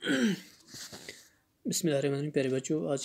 बिस्मिल्लाहिर्रहमानिर्रहीम। प्यारे बच्चों, आज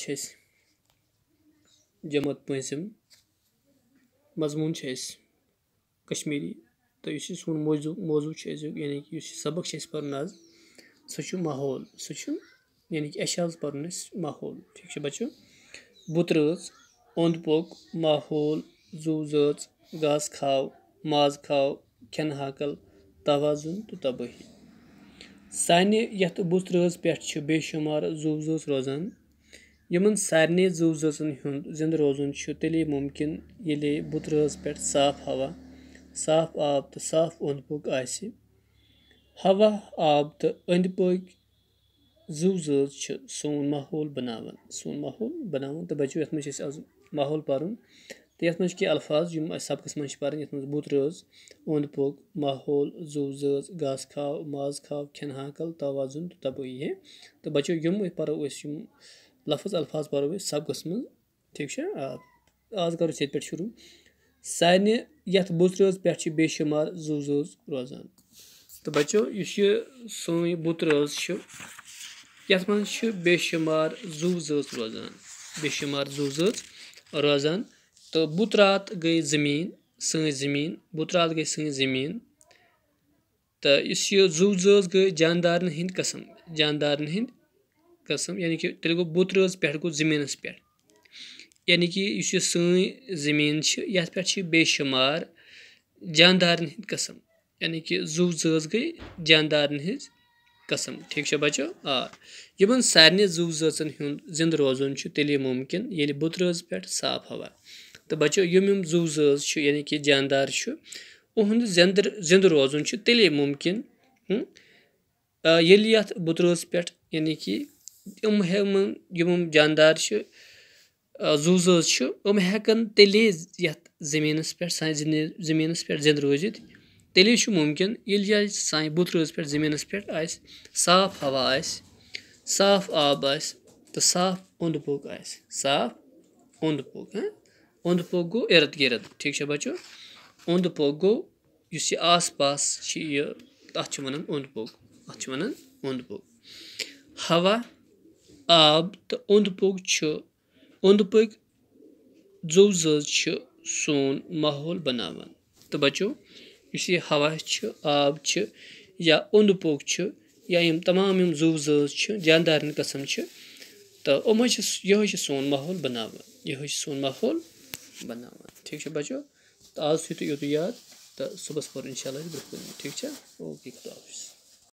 जमात पंचम मजमून कश्मीरी तो सोन मौजू यानी कि सबक पर्न आज सह माहौल यानी कि पर्न माहौल। ठीक है बच्चों, बुत रच ओंद पोक माहौल जू जच घास खाव माज खाव खेन हाकल तवाजुन तो तबाही। साने यथ बुत रच पे बेशुमार जू जच रोजान। यमन सारे जू जचन हुंद जिंद रोजन तेले मुमकिन येले बुत रच पे साफ हवा, साफ आब तो साफ ओंद पोक आसि। हवा आब तो अंद पक जू जच सोन माहौल बनावन तो बच्चों यथ मज आज माहौल पर्न तो यथ मज कह अल्फाज सबकस मज पर्न यथ मज बुत रच ओंद पोक माहौल जू जच घास खाव माज खाव खेन हाकल तवाजुन तो तबाही है। तो बच्चों यम परो लफ्ज अल्फाज परो सबकस मज। ठीक है, आज करो ये पे शुरू। साने यथ बुत रच पे बेशुमार जू जच रोजान। तो बच्चों ये सोन बुत रच यथ मज बेशुमार जू जच रोजान। तो बुत रात गई जमीन बुत रात गई सं जमीन। तो इस जू जच गई जानदारन हिंद कसम यानी कि तेल गो बुत रच पे गो जमीनस पे यानी कि सन जमीन यथ पे बेशुमार जानदारन हिंद कसम यानी कि जू जच गई जानदारन हिंद कसम। ठीक है बच्चों, यमन सारे जू जचन हुंद जिंद रोजन तेले मुमकिन ये बुत रच पे साफ हवा। तो बच्चों यम जू जच यानी कि जानदार उहद जिंद रोजन तेले मुमकिन ये बुत रच पे यानी कि यम जानदार जू जच हेकन तेले यथ जमीनस पे जमीनस पे जिंद रोजित तेले मुमकिन ये सान बुत रच पे जमीनस पे साफ हवा साफ आब तो साफ ओंद पोक साफ ओंद पोक गो इर्द गिर्द। ठीक है बच्चों, ओंद पोक गो आस पास अत वन ओंद पोक। हवा आब तो ओंद पोक जू जच सोन माहौल बनावन। तो बच्चों ये हवा आब या ओंद पोक या तमाम जू जच जानदारन कसम तो यह सोन माहौल बनावन ठीक है बच्चों, तो आज थो याद तो सुबह पर इंशाल्लाह ब्रोह। ठीक है, ओके खुदा हाफिज़।